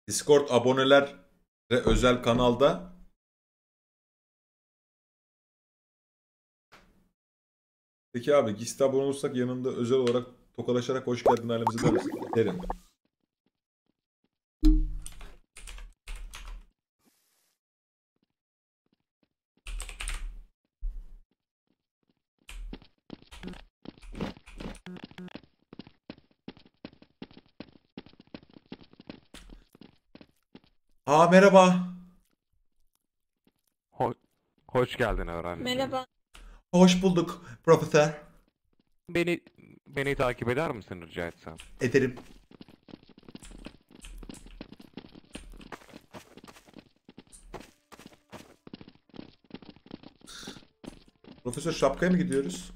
Discord abonelere özel kanalda peki abi Giste abone olursak yanında özel olarak tokalaşarak hoş geldin halimize der misin? Derim. Aa merhaba. Ho- Hoş geldin öğrenci. Merhaba. Hoş bulduk profesör. Beni takip eder misin rica etsem? Ederim. Profesör şapkaya mı gidiyoruz?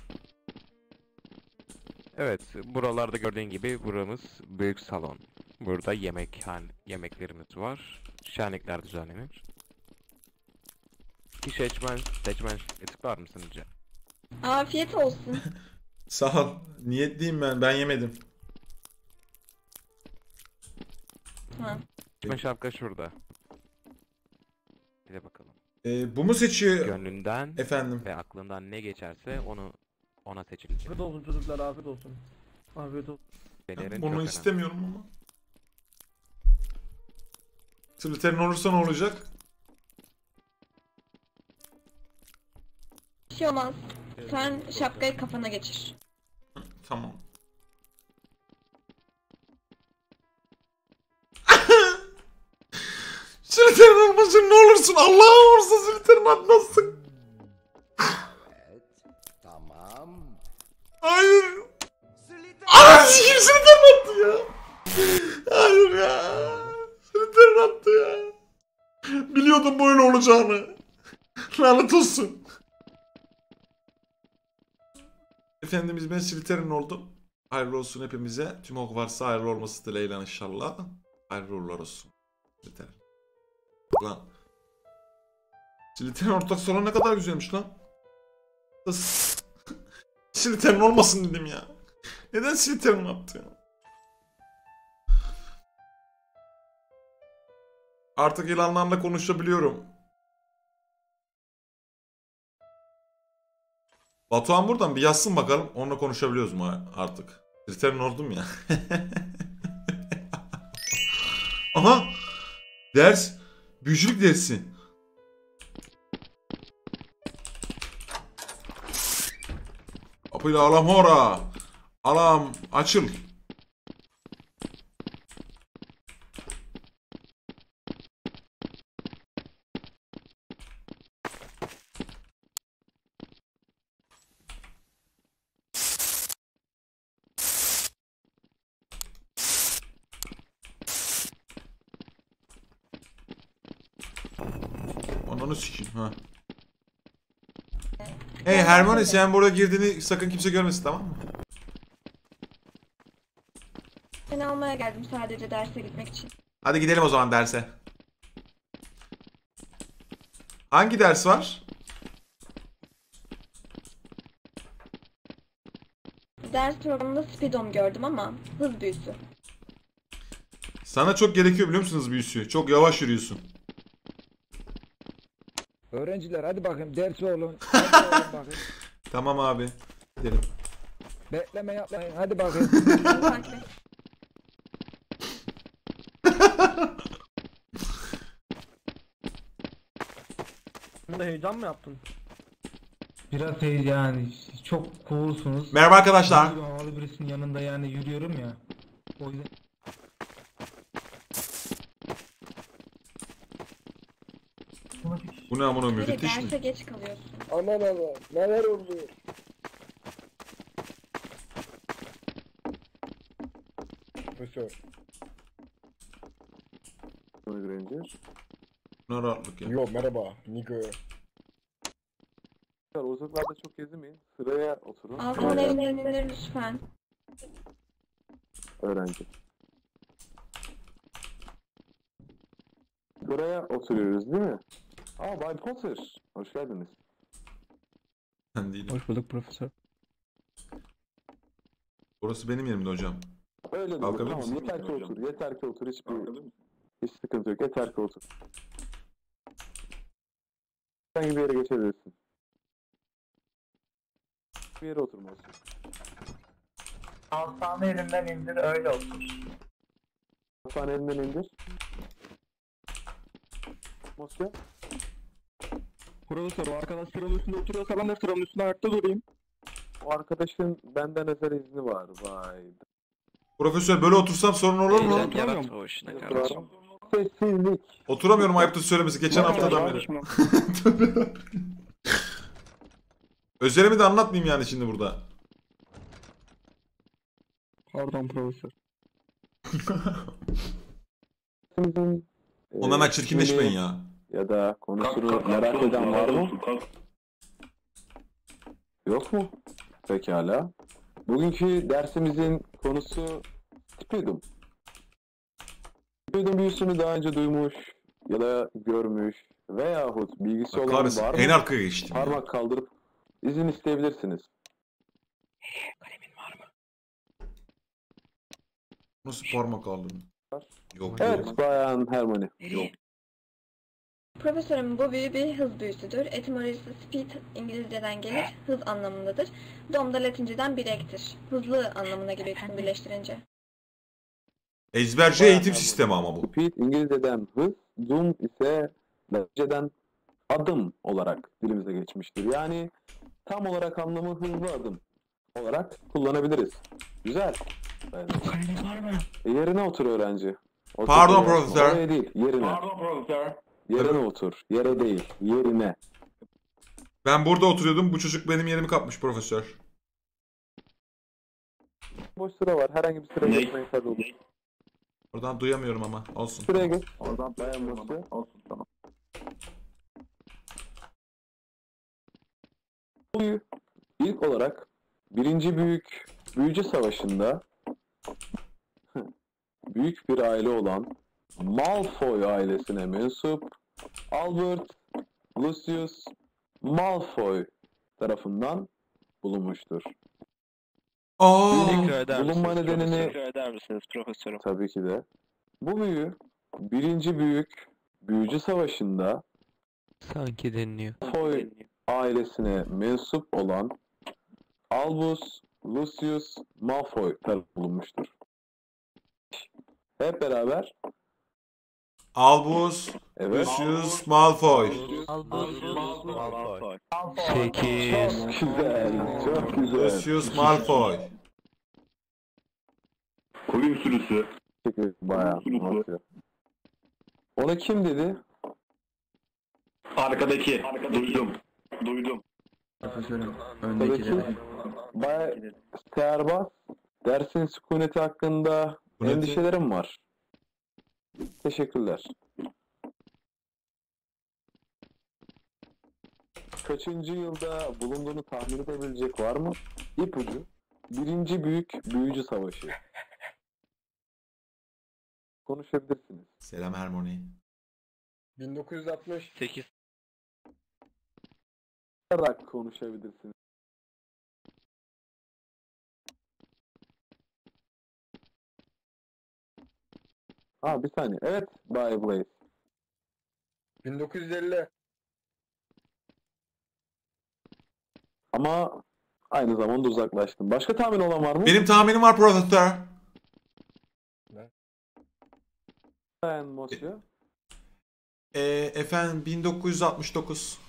Evet, buralarda gördüğün gibi buramız büyük salon. Burada yemeklerimiz var. Şenlikler düzenlenir. Bir seçmen tıklar mısın rica? Afiyet olsun. Sağ ol. Niyetliyim ben. Ben yemedim. Ha. Seçmen şapka şurada. Bir de bakalım. Bu mu seçiyor Gönlünden efendim? ve aklından ne geçerse ona seçilecek. Afiyet olsun çocuklar, afiyet olsun. Afiyet olsun. Pelerin Bunu çok istemiyorum ama. Slytherin olursa ne olacak? Bir şey olmaz. Sen şapkayı kafana geçir. Tamam. Slytherin olmasın ne olursun. Allah olursa Slytherin atmazsın. Evet, tamam. Hayır. Aa sikim Slytherin attı ya. Hayır ya. Slytherin attı ya. Biliyordum böyle olacağını. Lanet olsun. Efendimiz ben Slytherin oldum. Hayırlı olsun hepimize. Tüm Hogwarts'a hayırlı olması dileğiyle inşallah. Hayırlı uğurlar olsun. Slytherin. Lan. Slytherin ortak salon ne kadar güzelmiş lan. Slytherin olmasın dedim ya. Neden Slytherin yaptı ya? Artık ilanlarla konuşabiliyorum. Batuhan buradan bir yazsın bakalım. Onunla konuşabiliyoruz mu artık? Slytherin oldum ya. Aha! Ders. Büyücülük dersi. Kapıyla alam ora. Alam açıl. Ananı sikeyim ha. Hey Hermione sen burada girdiğini sakın kimse görmesin tamam mı? Seni almaya geldim sadece derse gitmek için. Hadi gidelim o zaman derse. Hangi ders var? Ders programında Speedom gördüm ama hız büyüsü. Sana çok gerekiyor biliyor musunuz büyüsü? Çok yavaş yürüyorsun. Öğrenciler hadi bakayım ders olun. Hadi olun bakayım. Tamam abi. Gidelim. Bekleme yapmayın hadi bakayım. Takip et. Bunda heyecan mı yaptın? Biraz yani çok coolsunuz. Merhaba arkadaşlar. Havalı birisinin yanında yani yürüyorum ya. O yüzden Bu ne amına Biri müfettiş derse mi? geç kalıyorsun. Aman aman neler oldu? Profesör. Ne rahatlık ya. Yo merhaba. Nigga. Uzaklarda çok gezmeyin. Sıraya oturun. Altan elimden lütfen. Öğrenci. Sıraya oturuyoruz değil mi? Aa Bay Potter. Hoş geldiniz. Ben değilim. hoş bulduk profesör. Orası benim yerimde hocam. Öyle de Kalkabilir tamam misin? yeter ki otur. Yeter ki otur. Hiçbir Hiç sıkıntı yok. Yeter ki otur. Herhangi bir yere geçebilirsin. Bir yere oturmalısın. Alsağını elinden indir öyle otur. Sen elinden indir. Mosya. Profesör o arkadaş sıranın üstünde oturuyorsa ben de sıranın üstünde ayakta durayım. O arkadaşın benden özel izni var. Vay. Profesör böyle otursam sorun olur mu? Oturamıyorum. Oturalım. Sessizlik. Oturamıyorum ayıptır söylemesi. Geçen haftadan beri. Özelimi de anlatmayayım yani şimdi burada. Pardon profesör. Sizin, Ondan hemen çirkinleşmeyin ya. Ya da konusunu merak eden var mı? Yok mu? Pekala. Bugünkü dersimizin konusu Spidum. Spidum büyüsünü daha önce duymuş ya da görmüş veyahut bilgisi Bak olan kahretsin. var En mı? arkaya geçtim ya. Parmak kaldırıp izin isteyebilirsiniz. Nasıl parmak aldın? Yok. Evet Bayan Hermione. Yok. Profesörüm bu büyü bir hız büyüsüdür. Etimolojisi speed İngilizceden gelir, hız anlamındadır. Dom da Latinceden bir ektir. Hızlı anlamına geliyor ikisini birleştirince. Ezberci eğitim sistemi ama bu. Speed İngilizceden hız, Doom ise Latince'den adım olarak dilimize geçmiştir. Yani tam olarak anlamı hızlı adım olarak kullanabiliriz. Güzel. Yerine otur öğrenci. Otur Pardon yerine. profesör. Oraya değil, yerine. Yerine otur. Yere değil, yerine. Ben burada oturuyordum. Bu çocuk benim yerimi kapmış profesör. Boş sıra var. Herhangi bir sıraya geçmeyin hadi olur. Oradan duyamıyorum ama. Olsun. Sıraya geç. Oradan dayanması. Olsun tamam. Bu ilk olarak Birinci Büyük Büyücü Savaşı'nda büyük bir aile olan Malfoy ailesine mensup Albert Lucius Malfoy tarafından bulunmuştur. Aa, Bulunma nedenini eder misiniz profesörüm? tabii ki de. Bu büyü Birinci Büyük Büyücü Savaşı'nda Sanki deniliyor. Malfoy ailesine mensup olan Albus Lucius Malfoy tarafından bulunmuştur. Hep beraber Albus evet. Lucius Malfoy. 8. Güzel, çok güzel. Lucius Malfoy. Koyun sürüsü. Bayağı. Ona kim dedi? Arkadaki. Duydum. Profesörüm. Öndeki. Bayağı Serbaz. Dersin sükuneti hakkında Sükuneti? endişelerim var. Teşekkürler. Kaçıncı yılda bulunduğunu tahmin edebilecek var mı? İpucu. Birinci Büyük Büyücü Savaşı. Konuşabilirsiniz. Selam Hermione. 1968. Konuşabilirsiniz. Bir saniye. Evet, Bay Blaze. 1950. Ama aynı zamanda uzaklaştım. Başka tahmin olan var mı? Benim tahminim var profesör. Ben Mosya. Efendim 1969.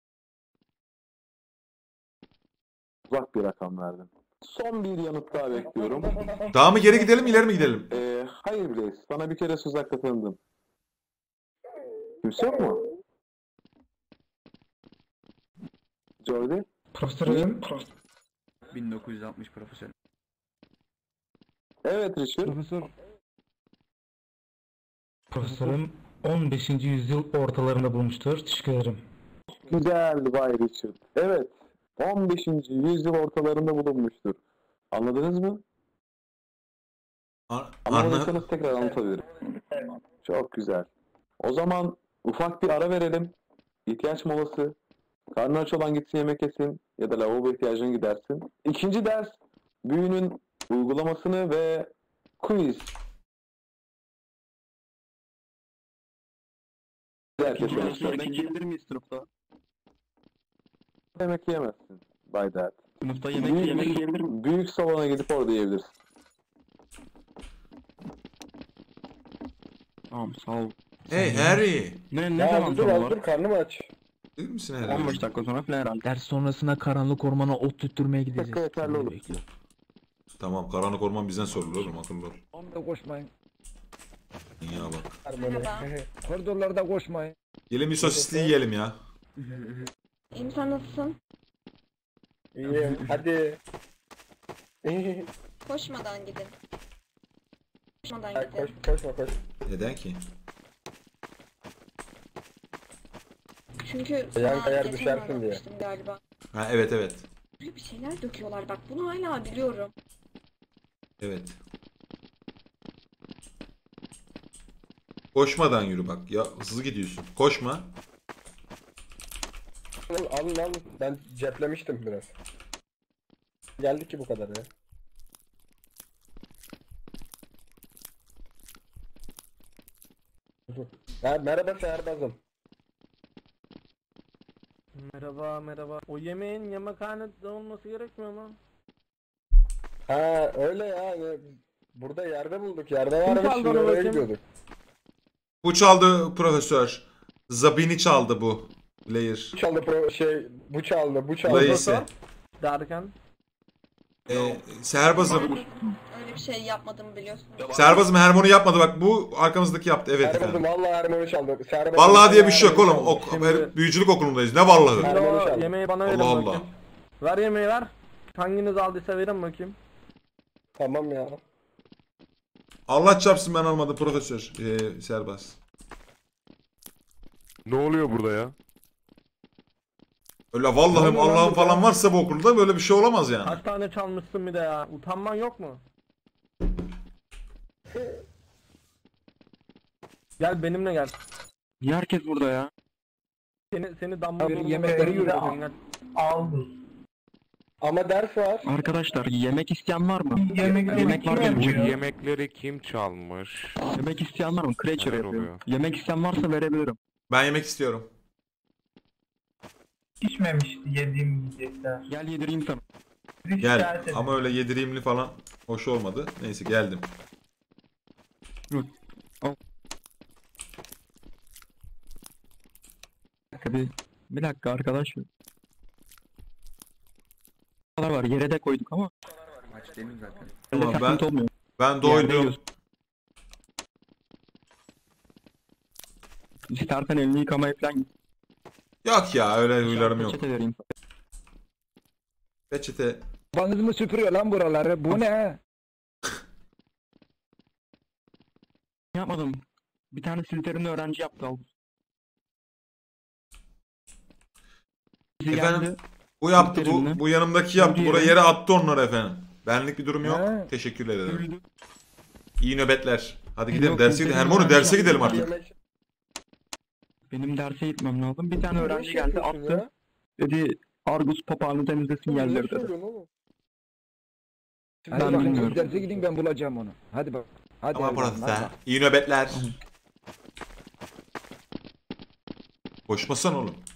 Uzak bir rakam verdim. Son bir yanıt daha bekliyorum. Daha mı geri gidelim ileri mi gidelim? Hayır Blaze. Sana bir kere söz hakkı tanıdım. Kimse yok mu? Jordi? Profesörüm. 1960 profesör. Evet Richard. Profesörüm 15. yüzyıl ortalarında bulmuştur. Teşekkür ederim. Güzel Bay Richard. Evet. 15. yüzyıl ortalarında bulunmuştur. Anladınız mı? Anladıysanız tekrar anlatabilirim. Çok güzel. O zaman ufak bir ara verelim. İhtiyaç molası. Karnı aç olan gitsin yemek yesin ya da lavabo ihtiyacına gidersin. İkinci ders büyünün uygulamasını ve quiz Herkes Yemek yemek yiyebilir miyiz sınıfta? yemek yiyemezsin. Bay Dert. Sınıfta yemek yiyebilir miyim? Büyük salona gidip orada yiyebilirsin. Tamam sağ ol. Hey Harry. Ne zaman tam olarak? karnım aç. Değil misin Harry? 15 dakika sonra falan herhalde. Ders sonrasında karanlık ormana ot tutturmaya gideceğiz. Dakika yeterli olur. Bekliyor. Tamam, karanlık orman bizden sorulur oğlum, akıllı ol. Onda koşmayın. Ya bak. Merhaba. Koridorlarda koşmayın. Gelin bir sosisli yiyelim ya. İyiyim, sen nasılsın? İyiyim. Hadi. Koşmadan gidin. Koşmadan gidin. Koşma. Neden ki? Çünkü Ayağın sana kayar geçen düşersin diye. anlatmıştım galiba. Ha evet. Böyle bir şeyler döküyorlar bak, bunu hala biliyorum. Evet. Koşmadan yürü bak. Ya hızlı gidiyorsun. Koşma. Alın. Ben ceplemiştim biraz. Geldik ki bu kadar ya. Merhaba Seherbazım. Merhaba. O yemeğin yemekhanede olması gerekmiyor mu? Ha öyle ya. Hani burada yerde bulduk. Yerde varmış. çaldı Şimdi onu oraya bakayım? gidiyorduk. Bu çaldı profesör. Zabini çaldı bu. Player. Bu çaldı. Layısı. Derken? Seherbazım. Öyle bir şey yapmadığımı biliyorsun. Seherbazım Hermon'u yapmadı bak. Bu arkamızdaki yaptı. Evet Seherbazım efendim. vallahi Erman'ı çaldı. Vallahi diye bir şey yok oğlum. Şimdi- Büyücülük okulundayız. Ne vallahi? Her- Erman'ı O çaldı. yemeği bana verin Allah Allah. bakayım. Ver yemeği ver. Hanginiz aldıysa verin bakayım. Tamam ya. Allah çarpsın ben almadım profesör. Seherbaz. Ne oluyor burada ya? Öyle Allah'ım Allah'ım falan varsa bu okulda böyle bir şey olamaz yani. Kaç tane çalmışsın bir de ya. Utanman yok mu? Gel benimle gel. Niye herkes burada ya? Seni Dumbledore'un yemekleri yürüyorum. Ama ders var. Arkadaşlar yemek isteyen var mı? Yemek Yemek var Bu benim. yemekleri kim çalmış? Yemek isteyen var mı? Creature Neler yapıyor. oluyor? Yemek isteyen varsa verebilirim. Ben yemek istiyorum. Pişmemişti yediğim yiyecekler. Gel yedireyim sana. Gel. Ama öyle yedireyimli falan hoş olmadı. Neyse geldim. Bir dakika arkadaş. Var yere de koyduk ama. Maç değil mi zaten? Tamam, Öyle ben- sıkıntı olmuyor. Ben Yerde doydum. yiyorsun. İstersen elini yıkamaya falan git. Yok ya öyle huylarım yok. Peçete vereyim. Peçete. Babanız mı süpürüyor lan buraları? Bu ne? Yapmadım. Bir tane Slytherin öğrenci yaptı aldı. Bizi Efendim? geldi. Bu yaptı Slytherin'le. bu yanımdaki yaptı. Yürüyelim. Buraya yere attı onları efendim. Benlik bir durum yok. He. Teşekkür ederim. Yürüdü. İyi nöbetler. Hadi gidelim Yok, derse gidelim. Slytherin Hermione derse öğrenci gidelim yaptı. artık. Benim derse gitmem lazım. Bir tane Ne öğrenci iş geldi yapıyorsun attı. ya? Dedi Argus papağanı temizlesin Ne yerleri dedi. söylüyorsun oğlum? Hadi Ben bakın bilmiyorum. siz derse gidin, ben bulacağım onu. Hadi bak. Hadi Tamam Erdoğan, profesör. hadi. İyi nöbetler. Koşmasan oğlum.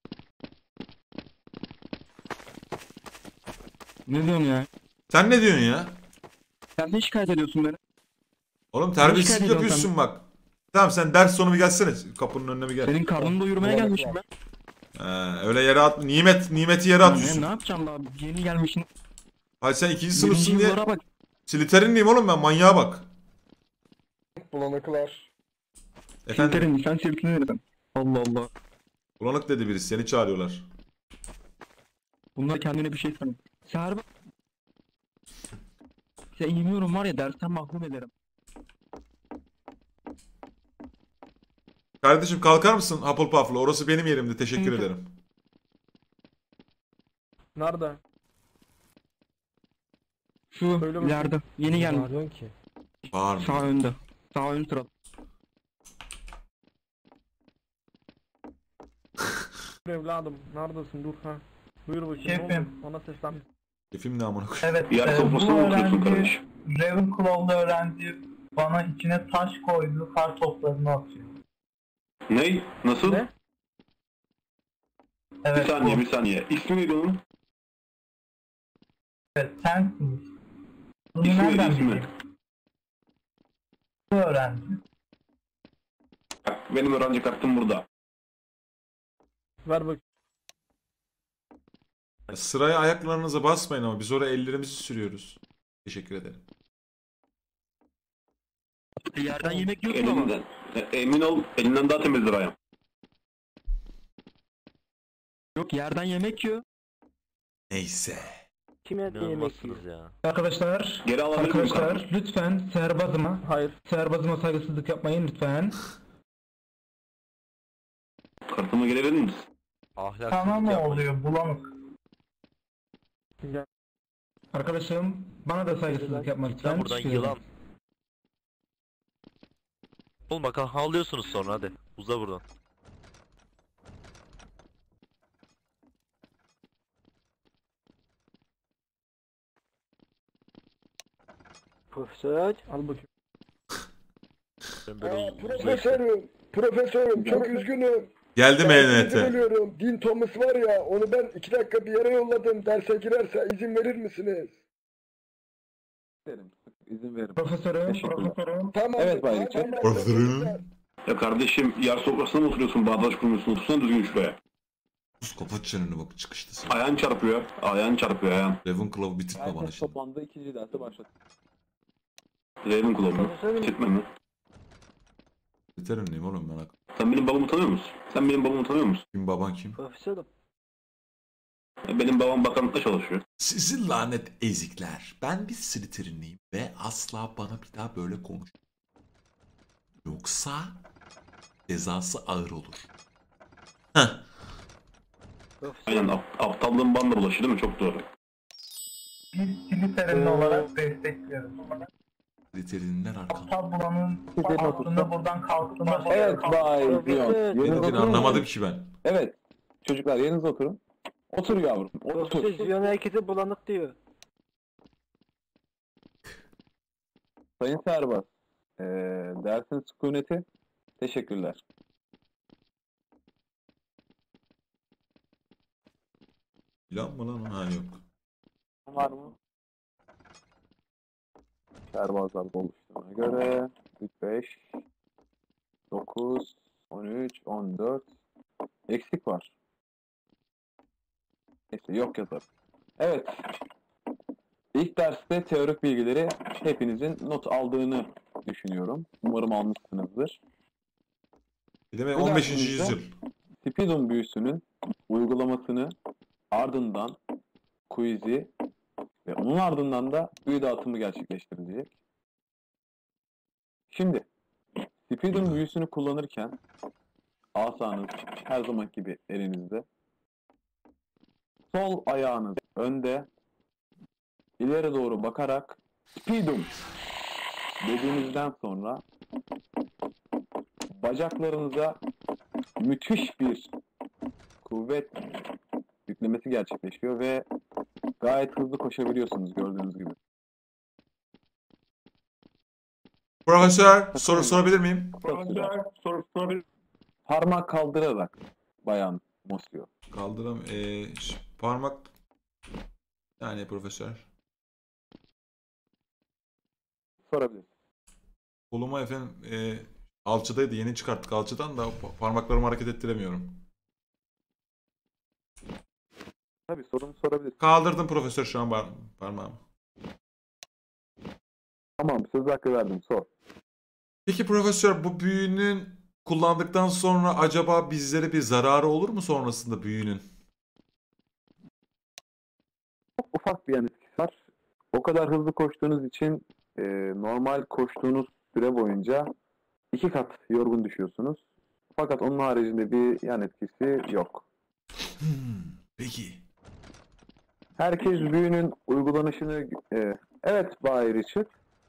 Ne diyorsun ya? Sen ne diyorsun ya? Sen ne şikayet ediyorsun beni? Oğlum terbiyesizlik şikayet ediyorsun yapıyorsun bak. Tamam sen ders sonu bir gelsene. Kapının önüne bir gel. Senin karnını doyurmaya Bulanık gelmişim var. ben. Öyle yere at. Nimeti yere atıyorsun. Ne yapacağım daha? Yeni gelmişsin. Hayır sen ikinci sınıfsın Birinci diye. yıllara bak. Slytherin'liyim oğlum ben, manyağa bak. Bulanıklar. Efendim Slytherin, sen Slytherin nereden? Allah Allah. bulanık dedi birisi, seni çağırıyorlar. Bunlar kendine bir şey sanıyor. Seher bak. Sen yemiyorum var ya dersten mahrum ederim. Kardeşim kalkar mısın Hufflepuff'la? Orası benim yerimdi, teşekkür ederim. Nerede? Şu Söyle bakayım. ileride. Yeni gelmiş. Bağırma. Sağ önde. Sağ ön sıra. Dur evladım. Neredesin? Dur ha. Buyur bakayım. Ne oldu? Ona seslen. Keyfim ne amına koyayım. Evet. Yer sofrasına mı oturuyorsun kardeş? Ravenclaw'lu öğrenci bana içine taş koydu, kar toplarını atıyor. Ney? Nasıl? Ne? Evet, Bir saniye. İsmi neydi onun? evet, sensin. Bunu İsmi neydi nereden ismi? biliyorsun? Bu öğrenci. Benim öğrenci kartım burada. Ver bak. Sıraya ayaklarınıza basmayın ama biz oraya ellerimizi sürüyoruz. Teşekkür ederim. Yerden yemek yiyorsun ama. Elinden. Emin ol, elinden daha temizdir ayağım. Yok, yerden yemek yiyor. Neyse. Kim yemek yiyor? ya. Arkadaşlar, Geri alabilir miyim arkadaşlar kartımı? lütfen seherbazıma, Hayır. seherbazıma saygısızlık yapmayın lütfen. Kartımı geri verir misin? Sana ne oluyor bulanık? Gel. Arkadaşım bana da saygısızlık yapma lütfen. Sen buradan Teşekkür ederim. yılan. Oğlum bak havlıyorsunuz sonra hadi. Uza buradan. Profesör. Al bakayım. Ben böyle Profesörüm çok üzgünüm. Geldi MNT. Ölüyorum. Dean Thomas var ya onu ben 2 dakika bir yere yolladım. Derse girerse izin verir misiniz? İzin verin. Profesörüm, Teşekkürler. profesörüm. Tamam. Evet, Bay Richard. Profesörüm. Ya kardeşim, yer sofrasına mı oturuyorsun, bağdaş kurmuyorsun, otursana düzgün şuraya. Sus kapat çeneni bak çıkışta sen. Ayağın çarpıyor, ayağın. Ravenclaw'u bitirtme bana şimdi. toplandı, ikinci dersi başlat. Ravenclaw mu? Bitirtme mi? Yeter önleyim oğlum ben. Sen benim babamı tanıyor musun? Kim baban kim? Profesörüm. Benim babam bakanlıkta çalışıyor. Sizin lanet ezikler. Ben bir Slytherin'liyim ve asla bana bir daha böyle konuş. Yoksa cezası ağır olur. Heh. Aynen, aptallığın bana bulaşıyor değil mi? Çok doğru. Biz Slytherin olarak destekliyoruz. Slytherin'ler arkamda. Aptal bulanın aklını buradan kalktığına Evet Bay Dion. Ne Yerinize dediğini oturun. anlamadım ki ben. Evet. Çocuklar yerinize oturun. Otur yavrum. Otur. Ziyon herkese bulanık diyor. Sayın Serbaz. Dersin sükuneti. Teşekkürler. Plan mı lan? Ha yok. Var mı? Serbazlar oluştuğuna göre 45 9 13 14 eksik var. Neyse yok yazar. Evet. İlk derste teorik bilgileri hepinizin not aldığını düşünüyorum. Umarım almışsınızdır. Bir de Bu 15. dersimizde- yüzyıl. Spidum büyüsünün uygulamasını, ardından quiz'i ve onun ardından da büyü dağıtımı gerçekleştirilecek. Şimdi Spidum büyüsünü kullanırken asanız her zaman gibi elinizde. Sol ayağınız önde, ileri doğru bakarak Spidum dediğinizden sonra bacaklarınıza müthiş bir kuvvet yüklemesi gerçekleşiyor ve gayet hızlı koşabiliyorsunuz gördüğünüz gibi. Profesör soru sorabilir miyim? Parmak kaldırarak bayan Mosio. Kaldıram. Parmak. Yani profesör. Sorabilir. Koluma efendim alçıdaydı. Yeni çıkarttık alçıdan da parmaklarımı hareket ettiremiyorum. Tabii sorunu sorabilir. Kaldırdım profesör şu an parmağımı. Tamam, söz hakkı verdim, sor. Peki profesör bu büyünün kullandıktan sonra acaba bizlere bir zararı olur mu sonrasında büyünün? Çok ufak bir yan etkisi var. O kadar hızlı koştuğunuz için normal koştuğunuz süre boyunca 2 kat yorgun düşüyorsunuz. Fakat onun haricinde bir yan etkisi yok. Peki. Herkes büyünün uygulanışını... evet Bay Richard.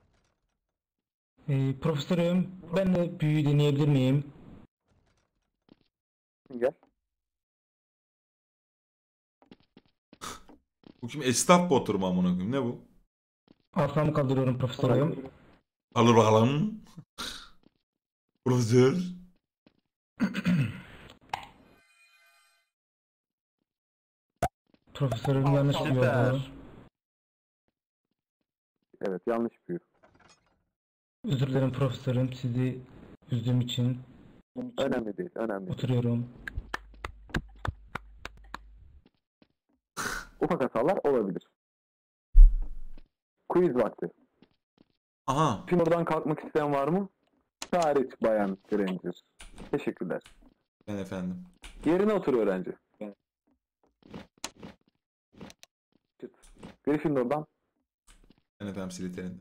Profesörüm ben de büyü deneyebilir miyim? Gel. Bu kim? Esnaf botur mu amına koyayım? Ne bu? Asamı kaldırıyorum profesörüm. Alır bakalım. Profesör. Profesörüm yanlış bir yolda. Evet, yanlış büyü. Özür dilerim profesörüm, sizi üzdüğüm için. Önemli değil, önemli değil. Oturuyorum. Ufak hatalar olabilir. Quiz vakti. Aha. Şimdi oradan kalkmak isteyen var mı? Hariç Bayan Granger. Teşekkürler. Ben efendim. Yerine otur öğrenci. Çıt. Gryffindor'dan. Ben efendim Slytherin'de.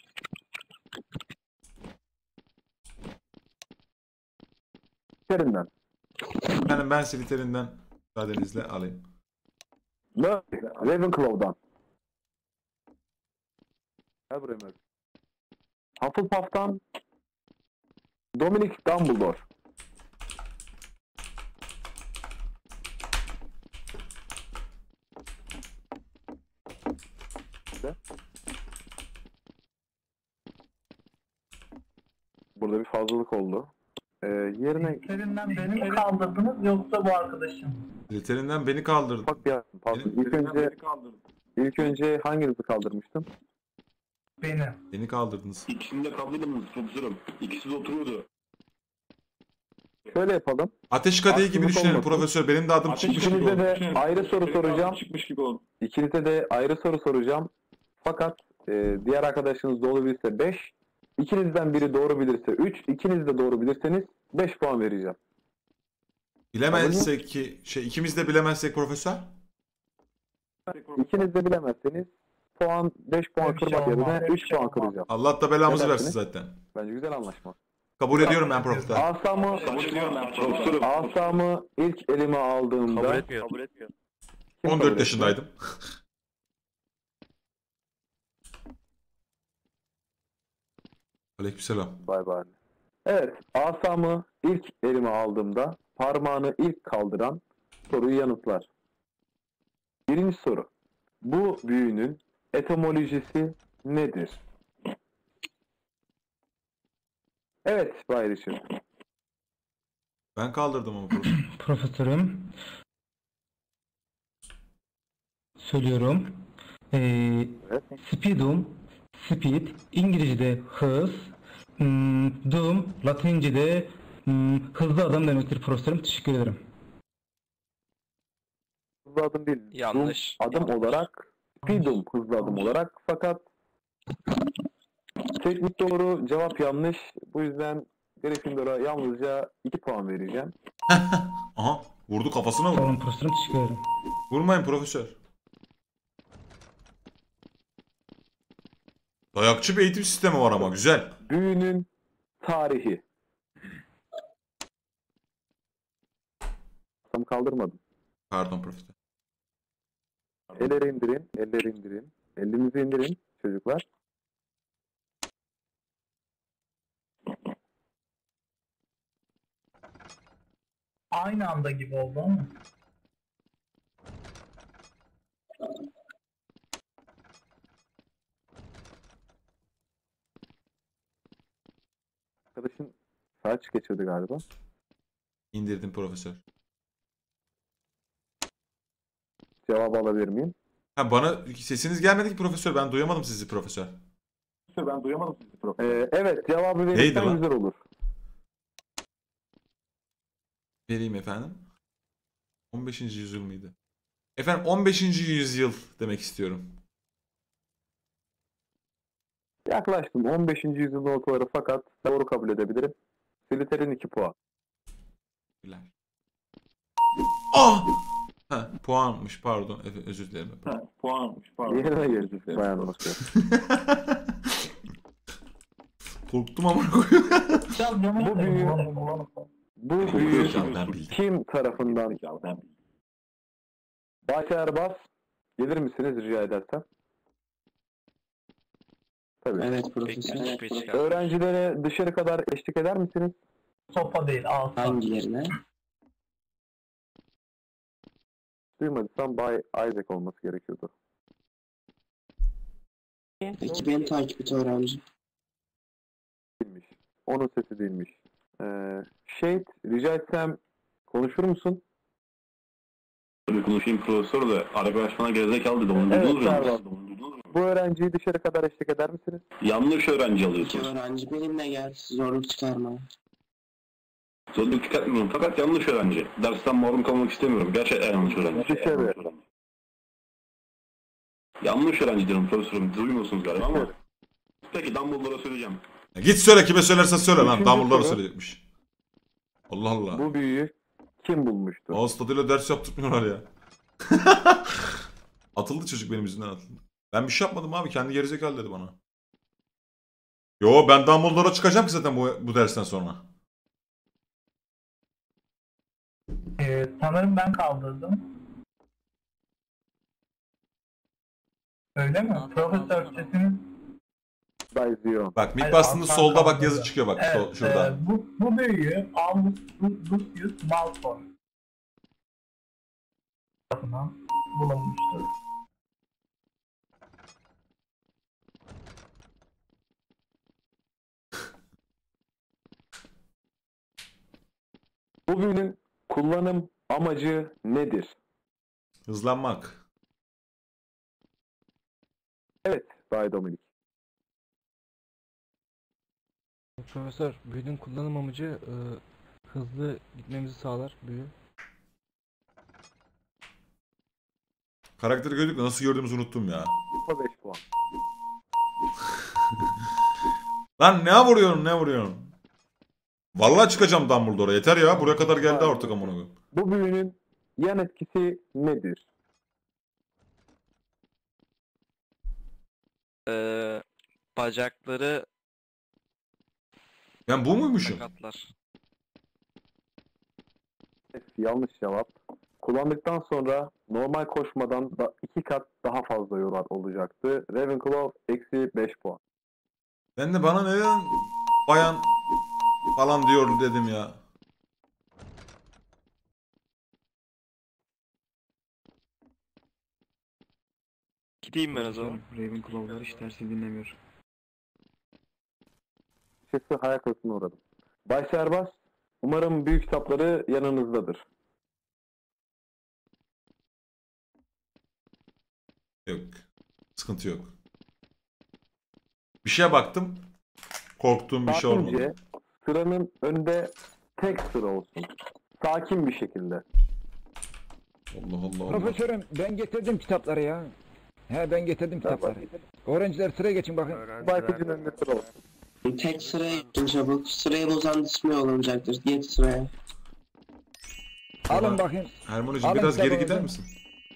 Slytherin'den. Efendim ben Slytherin'den müsaadenizle alayım. Ravenclaw'dan. Gel buraya Murphy. Hufflepuff'tan Dominic Dumbledore. Burada bir fazlalık oldu. Yerine Slitterin'den beni mi kaldırdınız yoksa bu arkadaşım? Slytherin'den beni kaldırdı. ufak bir pardon. İlk önce hanginizi kaldırmıştım? Beni. Beni kaldırdınız. İkisini de kaldırdım profesörüm. İkisi de oturuyordu. Şöyle yapalım. Ateş kadehi gibi Haksızlık düşünelim olmasın. profesör. Benim de adım çıkmış gibi İkinize oldu. de ayrı soru soracağım. Çıkmış gibi oldu. İkinize de ayrı soru soracağım. Fakat diğer arkadaşınız doğru bilirse 5. İkinizden biri doğru bilirse 3. İkiniz de doğru bilirseniz 5 puan vereceğim. Bilemezsek ki ikimiz de bilemezsek profesör. İkiniz de bilemezseniz 5 puan Bir şey kırmak olmaz, yerine bir 3 şey puan olmaz. kıracağım. Allah da belamızı Ne versin dersiniz? zaten. Bence güzel anlaşma. Kabul ediyorum ben profesör. Asamı ilk elime aldığımda Kabul etmiyor. Kabul etmiyor. kim kabul 14 etti? yaşındaydım. Aleykümselam. Bay bay. Evet, asamı ilk elime aldığımda parmağını ilk kaldıran soruyu yanıtlar. Birinci soru. Bu büyünün etimolojisi nedir? Evet, Bay Richard. Ben kaldırdım ama profesör. Profesörüm. Söylüyorum. Evet. Speedum, speed, İngilizce'de hız, doom, Latince'de hızlı adam demektir profesörüm. Teşekkür ederim. Hızlı adım değil. Yanlış. Adım olarak, speedum hızlı adım olarak, fakat teknik doğru, cevap yanlış. Bu yüzden Gryffindor'a yalnızca 2 puan vereceğim. Aha. Vurdu kafasına Sağ vurdu. olun profesörüm. Teşekkür ederim. Vurmayın profesör. Dayakçı bir eğitim sistemi var ama güzel. Büyünün tarihi. Tam kaldırmadım. Pardon profesör. Elleri indirin, elleri indirin. Elinizi indirin çocuklar. Aynı anda gibi oldu ama. Arkadaşın saç geçirdi galiba. İndirdim profesör. Cevabı alabilir miyim? Ha bana sesiniz gelmedi ki profesör. Ben duyamadım sizi profesör. Evet, cevabı Neydi verirsen lan? güzel olur. Vereyim efendim. 15. yüzyıl mıydı? Efendim 15. yüzyıl demek istiyorum. Yaklaştım. 15. yüzyılın ortaları, fakat doğru kabul edebilirim. Slytherin 2 puan. Güler. Ah! Ha, puanmış pardon. Özür dilerim. efendim. Yerine geldi. Bayan basıyor. Korktum ama. Bu büyü, bu büyü Hocam ben bildim. kim tarafından? Bahçe Erbaz, gelir misiniz rica edersem? Tabii. Evet profesör. Öğrencilere dışarı kadar eşlik eder misiniz? Sopa değil, altta. Hangilerine? Duymadıysam Bay Isaac olması gerekiyordu. Peki beni takip et öğrenci. Değilmiş. Onun sesi değilmiş. Shade, rica etsem konuşur musun? Tabii konuşayım profesör de arkadaş bana gerizekalı dedi. Onu Evet, duydunuz mu? pardon. Bu öğrenciyi dışarı kadar eşlik eder misiniz? Yanlış öğrenci alıyorsunuz. Öğrenci benimle gel. Zorluk çıkarma. Zorluk çıkartmıyorum fakat yanlış öğrenci. Dersten mahrum kalmak istemiyorum. Gerçekten yanlış öğrenci. Dışarı. Yanlış öğrenci diyorum profesörüm. Duymuyorsunuz galiba ama. Peki Dumbledore'a söyleyeceğim. Git söyle, kime söylersen söyle lan. Üçüncü Dumbledore'a soru. söyleyecekmiş. Allah Allah. Bu büyüyü kim bulmuştu? Ağız tadıyla ders yaptırmıyorlar ya. Atıldı çocuk, benim yüzümden atıldı. Ben bir şey yapmadım abi. Kendi gerizekalı dedi bana. Yo, ben Dumbledore'a çıkacağım ki zaten bu dersten sonra. Sanırım ben kaldırdım. Öyle mi? Profesör sesiniz... Benziyor. Bak mik Hayır, bastığında alttan solda bak kaldırdı. yazı çıkıyor bak Evet, şurada. bu büyüyü Albus Lucius Malfoy tarafından bulunmuştur. Bu büyünün kullanım amacı nedir? Hızlanmak. Evet, Bay Dominik. Profesör, büyünün kullanım amacı hızlı gitmemizi sağlar büyü. Karakteri gördük de nasıl gördüğümüzü unuttum ya. 5 puan. Lan ne vuruyorsun? Vallahi çıkacağım Dumbledore'a, yeter ya. Buraya kadar geldi artık amına koyayım. Bu büyünün yan etkisi nedir? Bacakları Ben bu muymuşum? sakatlar. Yanlış cevap. Kullandıktan sonra normal koşmadan da 2 kat daha fazla yol olacaktı. Ravenclaw eksi 5 puan. Ben de bana neden bayan falan diyor dedim ya. Gideyim ben o zaman. Ravenclaw'lar hiç dersi dinlemiyor. Açıkçası hayal kırıklığına uğradım. Bay Serbest, umarım büyük kitapları yanınızdadır. Yok. Sıkıntı yok. Bir şeye baktım. Korktuğum bir şey Sakince olmadı. sıranın önünde tek sıra olsun. Sakin bir şekilde. Allah Allah Allah. Profesörüm ben getirdim kitapları ya. Ben getirdim kitapları. Öğrenciler sıraya geçin bakın. Baykucun önünde sıra olsun. Tek sıraya gittin çabuk. Sıraya bozan ismi olacaktır. Geç sıraya. Alın bakayım. Hermoneciğim Alın biraz geri kitabınızı. gider misin?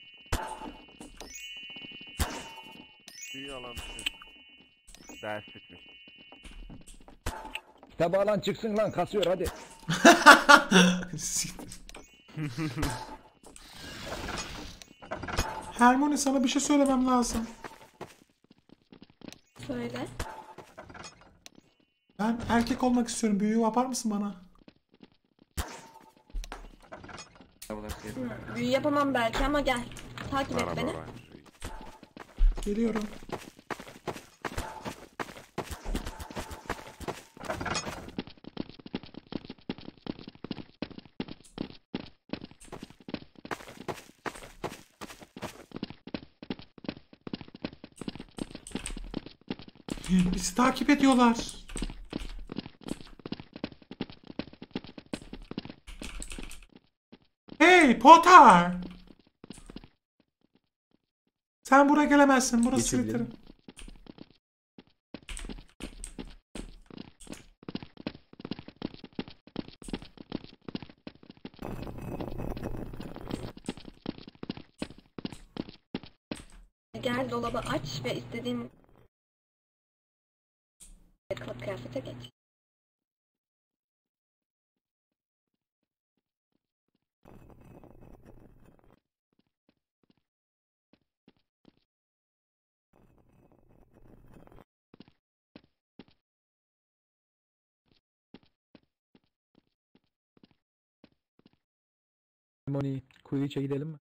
Büyü alan ders bitmiş. Kitabı alan çıksın lan kasıyor hadi. Siktir. Hermione, sana bir şey söylemem lazım. Söyle. Ben erkek olmak istiyorum. Büyü yapar mısın bana? Büyü yapamam belki ama gel. Takip et beni. Geliyorum. Bizi takip ediyorlar. Hey Potter! Sen buraya gelemezsin. Burası Slytherin. Gel dolabı aç ve istediğin kılık kıyafete geç. Moni, Quidditch'e gidelim mi?